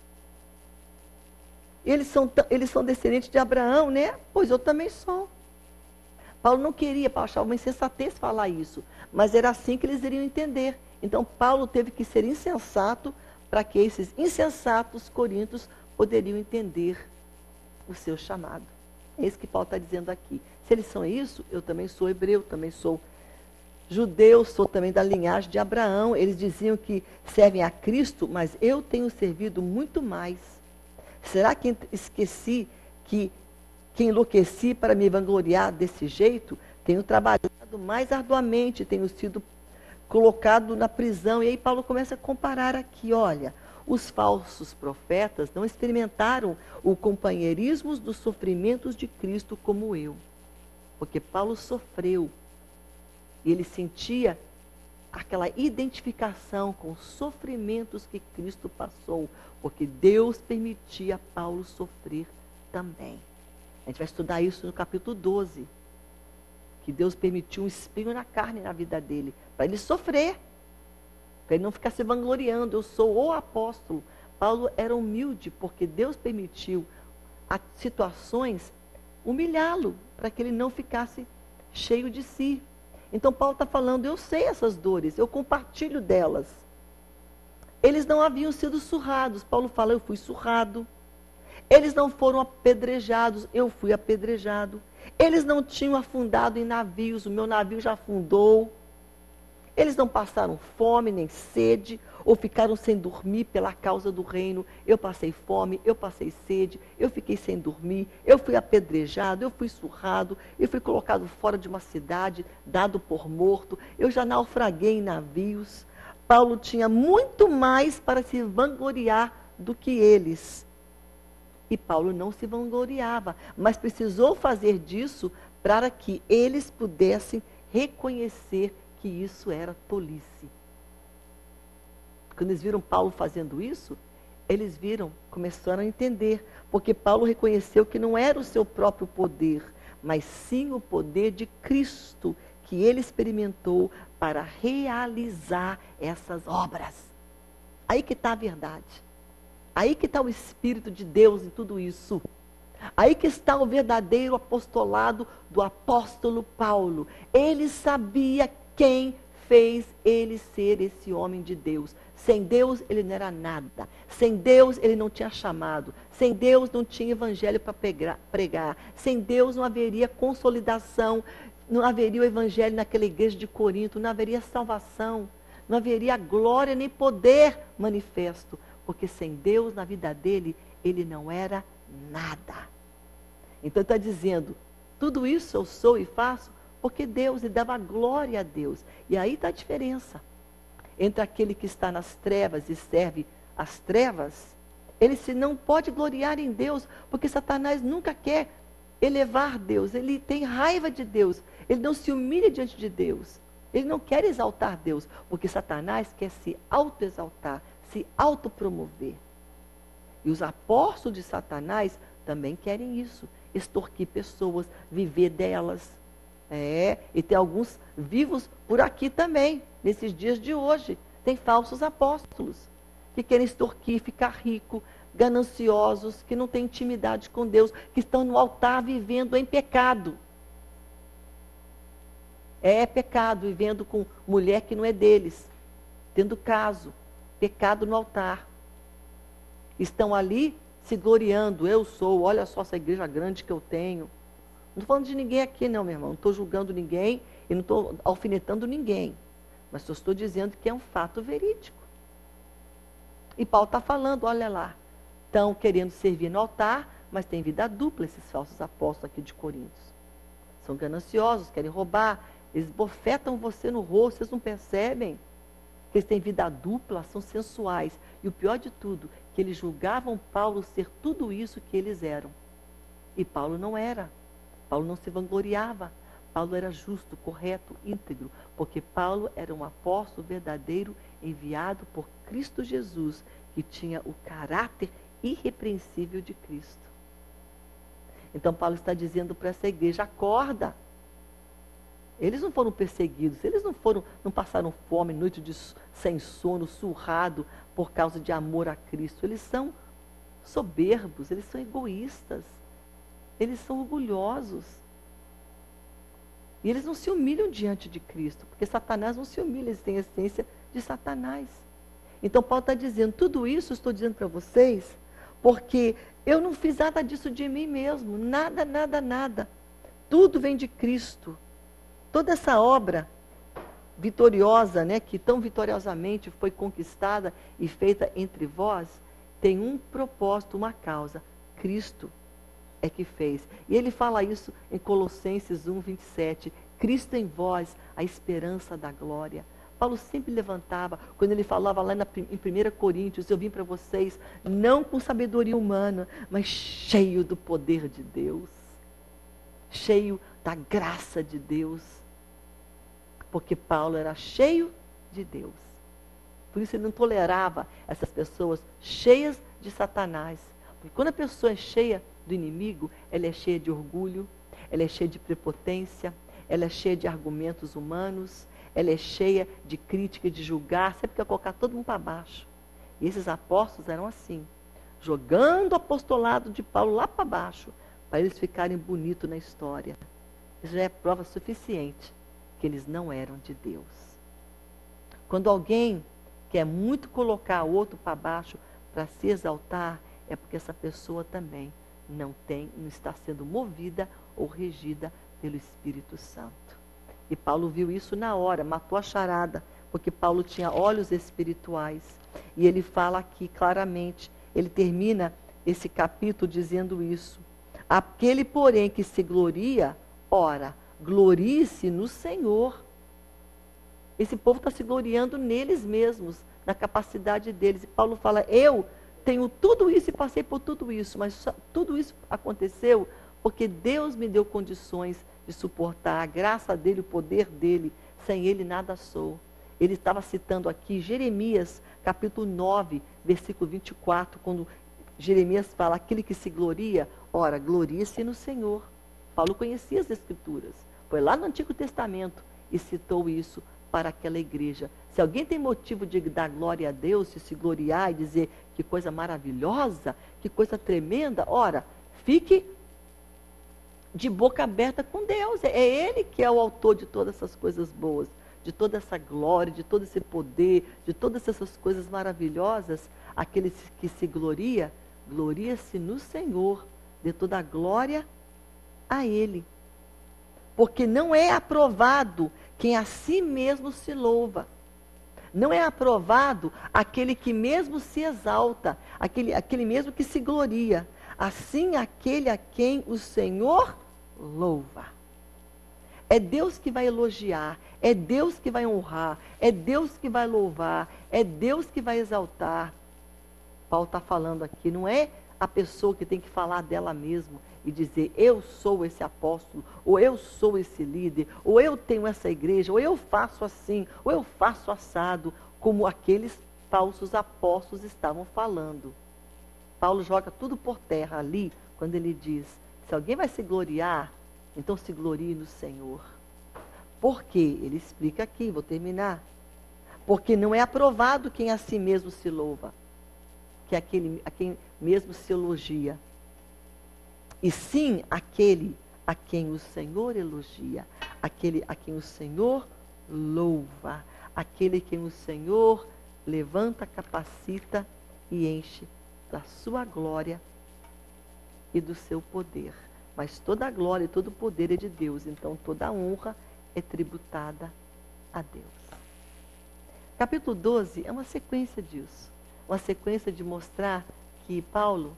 Speaker 1: Eles são descendentes de Abraão, né? Pois eu também sou. Paulo não queria, Paulo achava uma insensatez falar isso, mas era assim que eles iriam entender. Então Paulo teve que ser insensato para que esses insensatos coríntios poderiam entender o seu chamado. É isso que Paulo está dizendo aqui. Se eles são isso, eu também sou hebreu, também sou judeu, sou também da linhagem de Abraão. Eles diziam que servem a Cristo, mas eu tenho servido muito mais. Será que esqueci que enlouqueci para me vangloriar desse jeito? Tenho trabalhado mais arduamente, tenho sido colocado na prisão. E aí Paulo começa a comparar aqui, olha, os falsos profetas não experimentaram o companheirismo dos sofrimentos de Cristo como eu. Porque Paulo sofreu. E ele sentia aquela identificação com os sofrimentos que Cristo passou. Porque Deus permitia Paulo sofrer também. A gente vai estudar isso no capítulo 12. Que Deus permitiu um espinho na carne na vida dele. Para ele sofrer. Para ele não ficar se vangloriando. Eu sou o apóstolo. Paulo era humilde porque Deus permitiu a situações humilhá-lo. Para que ele não ficasse cheio de si. Então Paulo está falando, eu sei essas dores. Eu compartilho delas. Eles não haviam sido surrados. Paulo fala, eu fui surrado. Eles não foram apedrejados, eu fui apedrejado. Eles não tinham afundado em navios, o meu navio já afundou. Eles não passaram fome nem sede, ou ficaram sem dormir pela causa do reino. Eu passei fome, eu passei sede, eu fiquei sem dormir, eu fui apedrejado, eu fui surrado, eu fui colocado fora de uma cidade, dado por morto, eu já naufraguei em navios. Paulo tinha muito mais para se vangloriar do que eles. E Paulo não se vangloriava, mas precisou fazer disso para que eles pudessem reconhecer que isso era tolice. Quando eles viram Paulo fazendo isso, eles viram, começaram a entender, porque Paulo reconheceu que não era o seu próprio poder, mas sim o poder de Cristo, que ele experimentou para realizar essas obras. Aí que está a verdade. Aí que está o Espírito de Deus em tudo isso. Aí que está o verdadeiro apostolado do apóstolo Paulo. Ele sabia quem fez ele ser esse homem de Deus. Sem Deus ele não era nada. Sem Deus ele não tinha chamado. Sem Deus não tinha evangelho para pregar. Sem Deus não haveria consolidação. Não haveria o evangelho naquela igreja de Corinto. Não haveria salvação. Não haveria glória nem poder manifesto. Porque sem Deus na vida dele, ele não era nada. Então ele está dizendo, tudo isso eu sou e faço porque Deus, e dava glória a Deus. E aí está a diferença entre aquele que está nas trevas e serve as trevas. Ele se não pode gloriar em Deus, porque Satanás nunca quer elevar Deus. Ele tem raiva de Deus. Ele não se humilha diante de Deus. Ele não quer exaltar Deus, porque Satanás quer se autoexaltar, se autopromover. E os apóstolos de Satanás também querem isso, extorquir pessoas, viver delas. E tem alguns vivos por aqui também, nesses dias de hoje. Tem falsos apóstolos que querem extorquir, ficar rico, gananciosos, que não têm intimidade com Deus, que estão no altar vivendo em pecado. É pecado, vivendo com mulher que não é deles, tendo caso, pecado no altar. Estão ali se gloriando, eu sou, olha só essa igreja grande que eu tenho. Não estou falando de ninguém aqui não, meu irmão, não estou julgando ninguém e não estou alfinetando ninguém. Mas eu estou dizendo que é um fato verídico. E Paulo está falando, olha lá, estão querendo servir no altar, mas tem vida dupla esses falsos apóstolos aqui de Coríntios. São gananciosos, querem roubar, eles bofetam você no rosto, vocês não percebem que eles têm vida dupla, são sensuais. E o pior de tudo, que eles julgavam Paulo ser tudo isso que eles eram. E Paulo não era. Paulo não se vangloriava. Paulo era justo, correto, íntegro, porque Paulo era um apóstolo verdadeiro enviado por Cristo Jesus, que tinha o caráter irrepreensível de Cristo. Então Paulo está dizendo para essa igreja, acorda. Eles não foram perseguidos, eles não passaram fome, noite sem sono, surrado por causa de amor a Cristo. Eles são soberbos, eles são egoístas, eles são orgulhosos. E eles não se humilham diante de Cristo, porque Satanás não se humilha, eles têm a essência de Satanás. Então Paulo está dizendo, tudo isso eu estou dizendo para vocês, porque eu não fiz nada disso de mim mesmo, nada, nada, nada. Tudo vem de Cristo. Toda essa obra vitoriosa, né, que tão vitoriosamente foi conquistada e feita entre vós, tem um propósito, uma causa. Cristo é que fez. E ele fala isso em Colossenses 1, 27. Cristo em vós, a esperança da glória. Paulo sempre levantava, quando ele falava lá em 1 Coríntios, eu vim para vocês, não com sabedoria humana, mas cheio do poder de Deus. Cheio da graça de Deus. Porque Paulo era cheio de Deus. Por isso ele não tolerava essas pessoas cheias de Satanás. Porque quando a pessoa é cheia do inimigo, ela é cheia de orgulho, ela é cheia de prepotência, ela é cheia de argumentos humanos, ela é cheia de crítica, de julgar, sempre quer colocar todo mundo para baixo. E esses apóstolos eram assim, jogando o apostolado de Paulo lá para baixo, para eles ficarem bonitos na história. Isso já é prova suficiente que eles não eram de Deus. Quando alguém quer muito colocar o outro para baixo para se exaltar, é porque essa pessoa também não está sendo movida ou regida pelo Espírito Santo. E Paulo viu isso na hora, matou a charada, porque Paulo tinha olhos espirituais. E ele fala aqui claramente, ele termina esse capítulo dizendo isso. Aquele, porém, que se gloria, ora, glorie-se no Senhor. Esse povo está se gloriando neles mesmos, na capacidade deles. E Paulo fala, eu tenho tudo isso e passei por tudo isso, mas tudo isso aconteceu porque Deus me deu condições de suportar a graça dele, o poder dele. Sem ele nada sou. Ele estava citando aqui Jeremias, capítulo 9, versículo 24, quando Jeremias fala, aquele que se gloria, ora, glorie-se no Senhor. Paulo conhecia as Escrituras, foi lá no Antigo Testamento e citou isso para aquela igreja. Se alguém tem motivo de dar glória a Deus, de se gloriar e dizer que coisa maravilhosa, que coisa tremenda, ora, fique de boca aberta com Deus. É Ele que é o autor de todas essas coisas boas, de toda essa glória, de todo esse poder, de todas essas coisas maravilhosas. Aquele que se gloria, gloria-se no Senhor, dê toda a glória a Ele. Porque não é aprovado quem a si mesmo se louva. Não é aprovado aquele que mesmo se exalta, aquele mesmo que se gloria. Assim, aquele a quem o Senhor louva. É Deus que vai elogiar, é Deus que vai honrar, é Deus que vai louvar, é Deus que vai exaltar. Paulo está falando aqui, não é a pessoa que tem que falar dela mesma e dizer, eu sou esse apóstolo, ou eu sou esse líder, ou eu tenho essa igreja, ou eu faço assim, ou eu faço assado, como aqueles falsos apóstolos estavam falando. Paulo joga tudo por terra ali, quando ele diz, se alguém vai se gloriar, então se glorie no Senhor. Por quê? Ele explica aqui, vou terminar. Porque não é aprovado quem a si mesmo se louva, que é aquele a quem mesmo se elogia. E sim aquele a quem o Senhor elogia, aquele a quem o Senhor louva, aquele a quem o Senhor levanta, capacita e enche da sua glória e do seu poder. Mas toda a glória e todo o poder é de Deus, então toda a honra é tributada a Deus. Capítulo 12 é uma sequência disso, uma sequência de mostrar que Paulo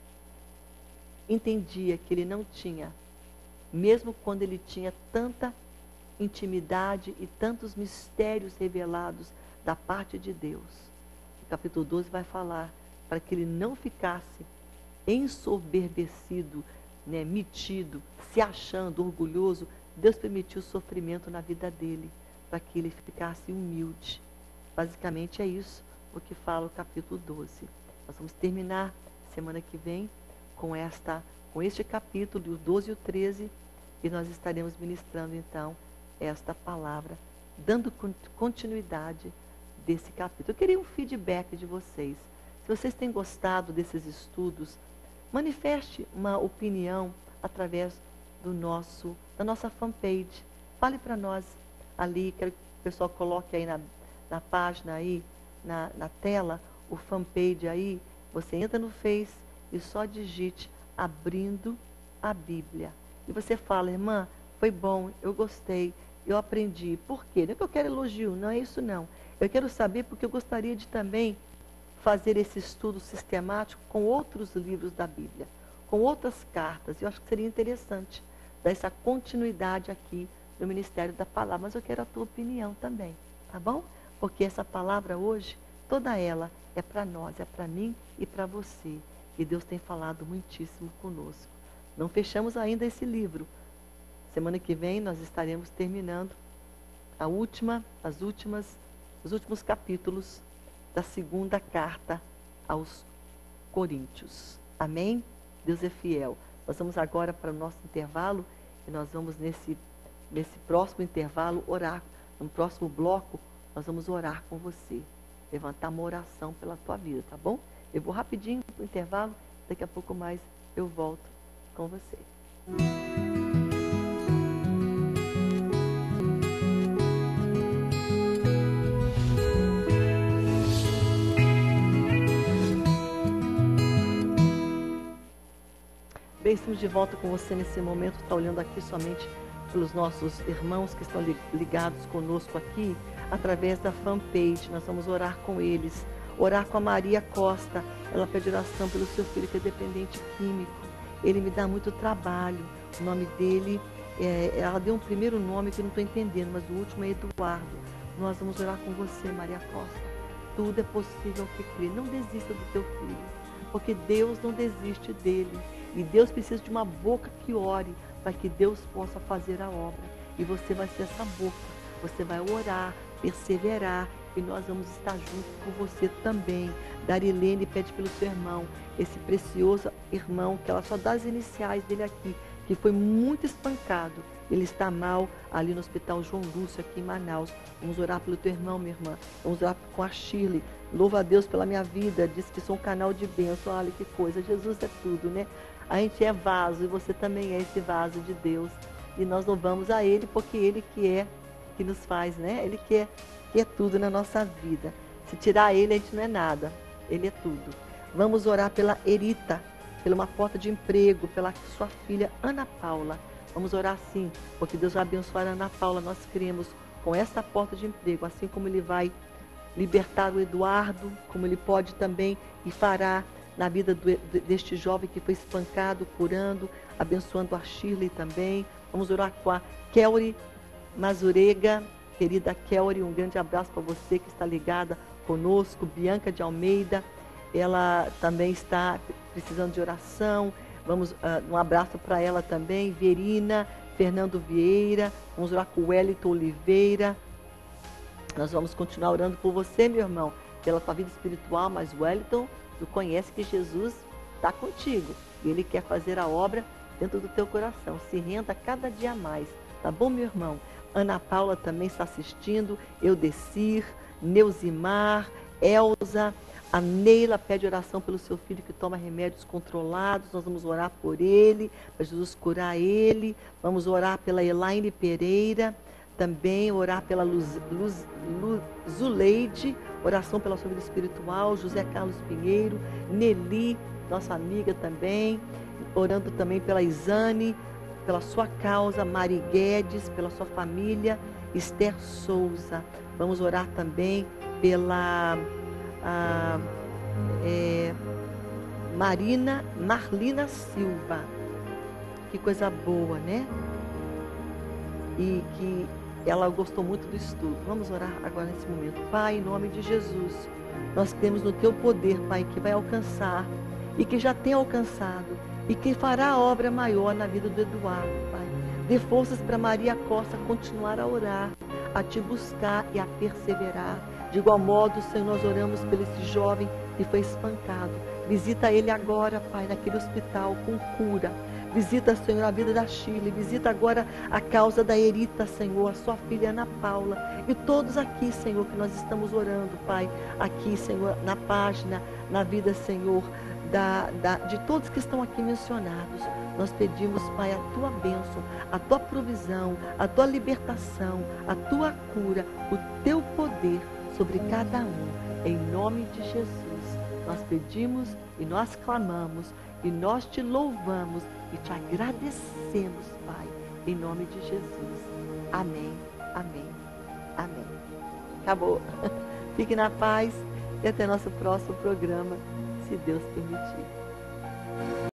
Speaker 1: entendia que ele não tinha, mesmo quando ele tinha tanta intimidade e tantos mistérios revelados da parte de Deus. O capítulo 12 vai falar para que ele não ficasse ensoberbecido, metido, se achando orgulhoso. Deus permitiu o sofrimento na vida dele, para que ele ficasse humilde. Basicamente é isso o que fala o capítulo 12. Nós vamos terminar semana que vem com este capítulo, o 12 e o 13, e nós estaremos ministrando então esta palavra, dando continuidade desse capítulo. Eu queria um feedback de vocês. Se vocês têm gostado desses estudos, manifeste uma opinião através da nossa fanpage. Fale para nós ali, quero que o pessoal coloque aí na página aí, na tela, o fanpage aí. Você entra no Face e só digite Abrindo a Bíblia. E você fala, irmã, foi bom, eu gostei, eu aprendi. Por quê? Não é que eu quero elogio, não é isso não. Eu quero saber porque eu gostaria de também fazer esse estudo sistemático com outros livros da Bíblia, com outras cartas. Eu acho que seria interessante dar essa continuidade aqui no Ministério da Palavra. Mas eu quero a tua opinião também, tá bom? Porque essa palavra hoje, toda ela é para nós, é para mim e para você. E Deus tem falado muitíssimo conosco. Não fechamos ainda esse livro. Semana que vem nós estaremos terminando os últimos capítulos da segunda carta aos Coríntios. Amém? Deus é fiel. Nós vamos agora para o nosso intervalo e nós vamos nesse próximo intervalo orar. No próximo bloco, nós vamos orar com você. Levantar uma oração pela tua vida, tá bom? Eu vou rapidinho para o intervalo, daqui a pouco mais eu volto com você. Bem, estamos de volta com você nesse momento. Está olhando aqui somente pelos nossos irmãos que estão ligados conosco aqui, através da fanpage. Nós vamos orar com eles. Orar com a Maria Costa. Ela pede oração pelo seu filho que é dependente químico. Ele me dá muito trabalho. O nome dele, ela deu um primeiro nome que eu não estou entendendo, mas o último é Eduardo. Nós vamos orar com você, Maria Costa. Tudo é possível que crê. Não desista do teu filho, porque Deus não desiste dele. E Deus precisa de uma boca que ore, para que Deus possa fazer a obra. E você vai ser essa boca. Você vai orar, perseverar e nós vamos estar juntos com você também. Darilene pede pelo seu irmão, esse precioso irmão, que ela só dá as iniciais dele aqui, que foi muito espancado. Ele está mal ali no Hospital João Lúcio, aqui em Manaus. Vamos orar pelo teu irmão, minha irmã. Vamos orar com a Shirley. Louva a Deus pela minha vida. Diz que sou um canal de bênção. Olha que coisa. Jesus é tudo, né? A gente é vaso e você também é esse vaso de Deus. E nós louvamos a Ele porque Ele que nos faz, né? Ele que é tudo na nossa vida. Se tirar Ele, a gente não é nada. Ele é tudo. Vamos orar pela Erita, pela uma porta de emprego, pela sua filha Ana Paula. Vamos orar sim, porque Deus vai abençoar a Ana Paula. Nós cremos com essa porta de emprego, assim como Ele vai libertar o Eduardo, como Ele pode também e fará na vida deste jovem que foi espancado, curando, abençoando a Shirley também. Vamos orar com a Kelly Mazurega, querida Kelly, um grande abraço para você que está ligada conosco. Bianca de Almeida, ela também está precisando de oração. Vamos, um abraço para ela também. Verina, Fernando Vieira, vamos orar com o Wellington Oliveira. Nós vamos continuar orando por você, meu irmão, pela tua vida espiritual, mas Wellington, tu conhece que Jesus está contigo e Ele quer fazer a obra dentro do teu coração. Se renda cada dia mais, tá bom, meu irmão? Ana Paula também está assistindo, Eudecir, Neusimar, Elza. A Neila pede oração pelo seu filho que toma remédios controlados. Nós vamos orar por ele, para Jesus curar ele. Vamos orar pela Elaine Pereira, também orar pela Zuleide, oração pela sua vida espiritual. José Carlos Pinheiro, Nelly, nossa amiga também, orando também pela Isane, pela sua causa, Mari Guedes, pela sua família, Esther Souza. Vamos orar também pela Marlina Silva. Que coisa boa, né? E que ela gostou muito do estudo. Vamos orar agora nesse momento. Pai, em nome de Jesus, nós cremos no teu poder, Pai, que vai alcançar e que já tem alcançado e que fará a obra maior na vida do Eduardo, Pai. Dê forças para Maria Costa continuar a orar, a te buscar e a perseverar. De igual modo, Senhor, nós oramos por esse jovem que foi espancado. Visita ele agora, Pai, naquele hospital com cura. Visita, Senhor, a vida da Shirley. Visita agora a causa da Erita, Senhor, a sua filha Ana Paula. E todos aqui, Senhor, que nós estamos orando, Pai. Aqui, Senhor, na página, na vida, Senhor, de todos que estão aqui mencionados. Nós pedimos, Pai, a tua bênção, a tua provisão, a tua libertação, a tua cura, o teu poder sobre cada um. Em nome de Jesus, nós pedimos e nós clamamos e nós te louvamos e te agradecemos, Pai, em nome de Jesus. Amém, amém, amém. Acabou. Fique na paz e até nosso próximo programa, se Deus permitir.